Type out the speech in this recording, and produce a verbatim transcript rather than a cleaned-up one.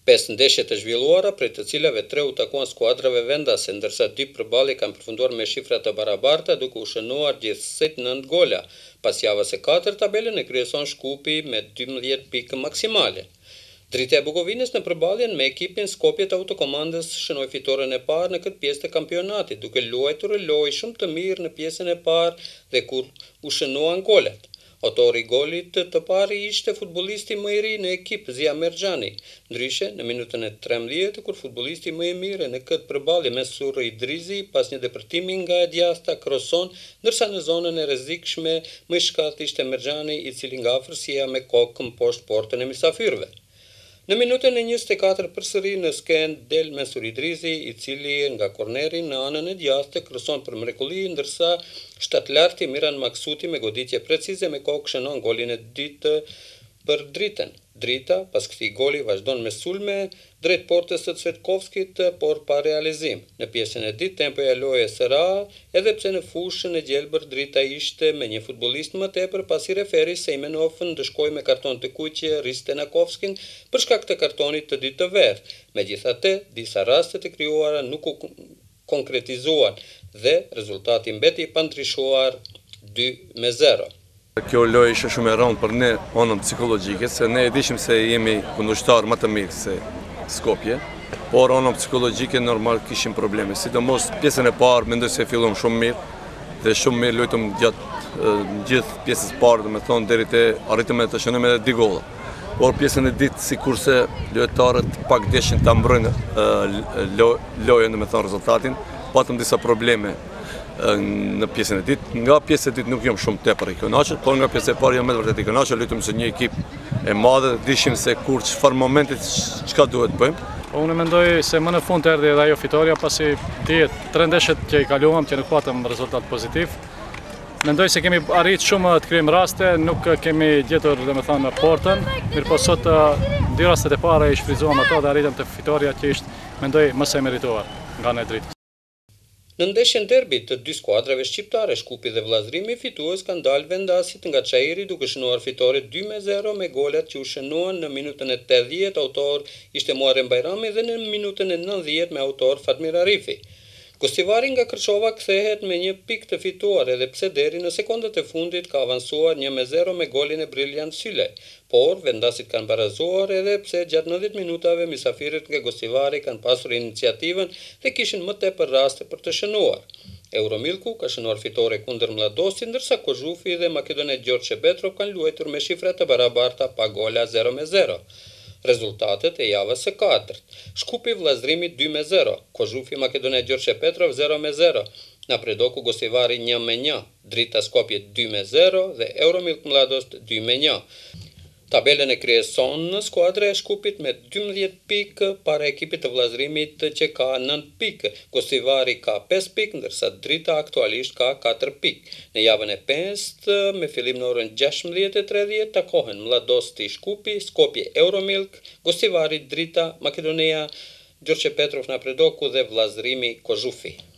Pesë ndeshje të zhvilluara, prej të cilave tre u takuan skuadrave vendase, ndërsa dy përballje kanë përfunduar me shifra të barabarta duke u shënuar gjithsesi nëntë gola. Pas javës së katërt, tabelën e kryeson Shkupi me dymbëdhjetë pikë maksimale. Drita e Bukovinës në përballjen me ekipin Skopje të Autokomandës shënoi fitoren e parë në këtë pjesë të kampionatit, duke luajtur lojë shumë të mirë në pjesën e parë dhe kur u shënuan golat. Autori i golit të parë ishte futbollisti më i ri në ekip, Zia Merxhani. Ndryshe, në minutën e trembëdhjetë, kur futbollisti më i mirë në këtë përballje me Surri Idrizi, pas një depërtimi nga e djasta kroson, ndërsa në zonën e rrezikshme më i shkallët ishte Merxhani, i cili nga afërsia me kokën poshtë portën e mysafirëve. Në minutën e njëzet e katër përsëri në skenë del Mensur Idrizi, i cili nga korneri në anën e djathtë kroson për mrekulli, ndërsa shtatlarti Miran Maksuti me goditje precize me kokë shënon golin e dytë për Dritën. Drita, pas këtij goli, vazhdon me sulme drejt portës së Cvetkovskit, por pa realizim. Në pjesën e dytë tempoja e lojës së ra, edhe pse në fushën e gjelbër Drita ishte me një futbollist më tepër, pasi referi Sejmenov ndëshkoi me karton të kuqe Ristenakovskin për shkak të kartonit të dytë të verdh. Megjithatë, disa raste të krijuara nuk u konkretizuan dhe rezultati mbeti i pandryshuar dy me zero. Kjo lojë ishte shumë e rëndë për ne anën psikologjike, se ne e dishim se jemi kundërshtar më të mirë se Skopje, por anën psikologjike normal kishim probleme. Sidomos pjesën e parë mendoj se fillom shumë mirë dhe shumë mirë lojtëm gjatë gjithë pjesës parë, domethënë deri te arritëm të shënojmë edhe dy golla. Por pjesën e dytë sikurse lojtarët pak deshin ta mbrojnë lojën, domethënë rezultatin, patëm disa probleme në pjesën e dytë. Nga pjesa e dytë nuk jam shumë tepër i kënaqur, por nga pjesa e parë jam me vërtet i kënaqur, lutem se një ekip e madhe, dishim se kur çfarë momentit çka duhet bëjmë. Unë mendoj se më në fund erdhi edhe ajo fitoria, pasi dihet tre ndeshjet që i kaluam që nuk patëm rezultat pozitiv. Mendoj se kemi arrit shumë të krijojmë raste, nuk kemi gjetur domethënë portën, mirëpo sot dy rastet e para i shfrytzuam ato dhe arritëm te fitoria që ishte mendoj më së merituar nga ana e Dritës. Në ndeshjen derbi të dy skuadrave shqiptare, Shkupi dhe Vllazërimi, fitues kanë dalë vendasit nga Çajiri duke shënuar fitore dy me zero me golat që u shënuan në minutën e tetëdhjetë, autor ishte Muharrem Bajrami, dhe në minutën e nëntëdhjetë me autor Fatmir Arifi. Gostivari nga Kërçova kthehet me një pikë të fituar, edhe pse deri në sekondat e fundit ka avansuar një me zero me golin e Brilliant Syle, por vendasit kanë barazuar edhe pse gjatë nëntëdhjetë minutave mysafirët nga Gostivari kanë pasur iniciativën dhe kishin më tepër raste për të shënuar. Euromilku ka shënuar fitore kundër Mladosit, ndërsa Kozhufi dhe Makedonet Gjorçe Petrov kanë luajtur me shifra të barabarta pa gola zero me zero. Rezultatet e javës së katërt. Shkupi Vllazërimi dy me zero, Kozhufi Makedonet Gjorçe Petrov zero me zero, Napredoku Gostivari një me një, Drita Skopje dy me zero dhe Euromilk Mladost dy me një. Tabelën e kryeson në skuadra e Shkupit me dymbëdhjetë pikë para ekipit të Vllazërimit që ka nëntë pikë. Gostivari ka pesë pikë, ndërsa Drita aktualisht ka katër pikë. Në javën e pestë, me fillim në orën gjashtëmbëdhjetë e tridhjetë, takohen Mladosti Shkupi, Skopje Euromilk, Gostivari Drita, Makedonia Gjorçe Petrov Napredoku dhe Vllazërimi Kozhufi.